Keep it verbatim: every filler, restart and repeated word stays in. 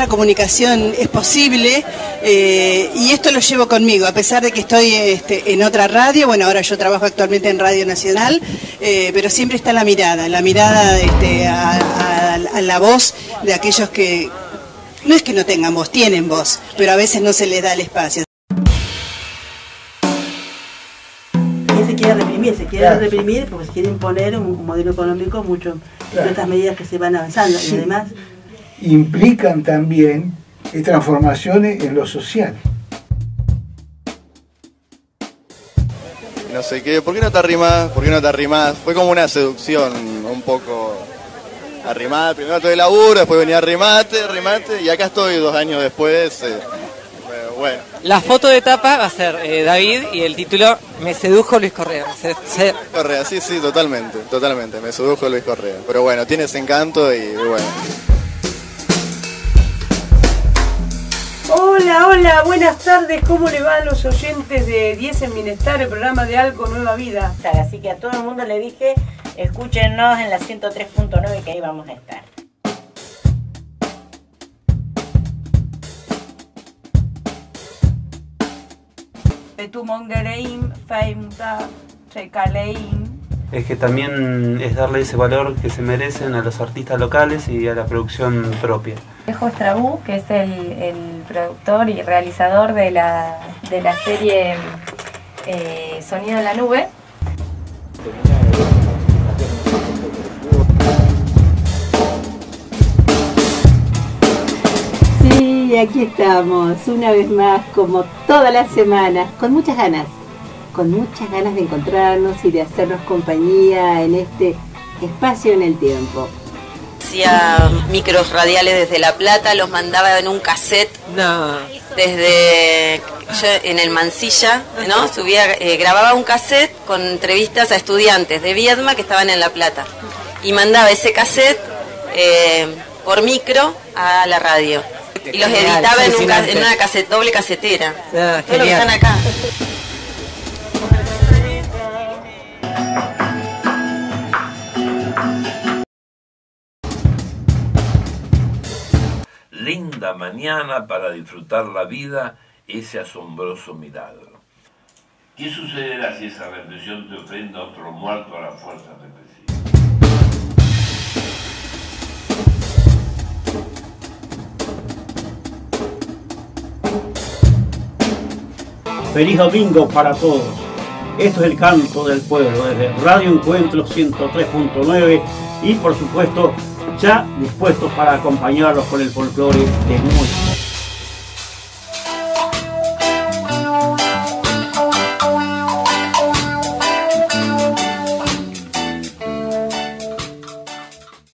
comunicación es posible, eh, y esto lo llevo conmigo, a pesar de que estoy este, en otra radio. Bueno, ahora yo trabajo actualmente en Radio Nacional, eh, pero siempre está la mirada, la mirada este, a, a, a la voz de aquellos que, no es que no tengan voz, tienen voz, pero a veces no se les da el espacio. Se quiere reprimir, se quiere claro. reprimir porque se quiere imponer un, un modelo económico mucho, claro. de estas medidas que se van avanzando, sí. Y además implican también transformaciones en lo social. No sé qué, ¿por qué no te arrimás? ¿Por qué no te arrimás? Fue como una seducción un poco. Arrimar, primero todo el laburo, después venía arrimate, arrimate, y acá estoy dos años después. Eh, bueno. La foto de tapa va a ser eh, David y el título Me sedujo Luis Correa. Se, se... Correa, sí, sí, totalmente, totalmente, me sedujo Luis Correa. Pero bueno, tiene ese encanto y bueno. Hola, hola, buenas tardes, ¿cómo le va a los oyentes de diez en Bienestar, el programa de Alco Nueva Vida? Así que a todo el mundo le dije, escúchenos en la ciento tres punto nueve que ahí vamos a estar. Es que también es darle ese valor que se merecen a los artistas locales y a la producción propia. Alejo Estrabú, que es el, el productor y realizador de la, de la serie eh, Sonido en la Nube. Sí, aquí estamos, una vez más, como todas las semanas, con muchas ganas, con muchas ganas de encontrarnos y de hacernos compañía en este espacio en el tiempo. Hacía micros radiales desde La Plata, los mandaba en un cassette, no. desde yo en el Mansilla, ¿no? Subía, eh, grababa un cassette con entrevistas a estudiantes de Viedma que estaban en La Plata y mandaba ese cassette eh, por micro a la radio. Y los editaba en, un, en una cassette, doble casetera. Ah, todos los que están acá. Linda mañana para disfrutar la vida, ese asombroso milagro. ¿Qué sucederá si esa represión te ofrenda a otro muerto a la fuerza represiva? Feliz domingo para todos. Esto es el canto del pueblo desde Radio Encuentro ciento tres punto nueve y por supuesto ya dispuestos para acompañarlos con el folclore de nuestro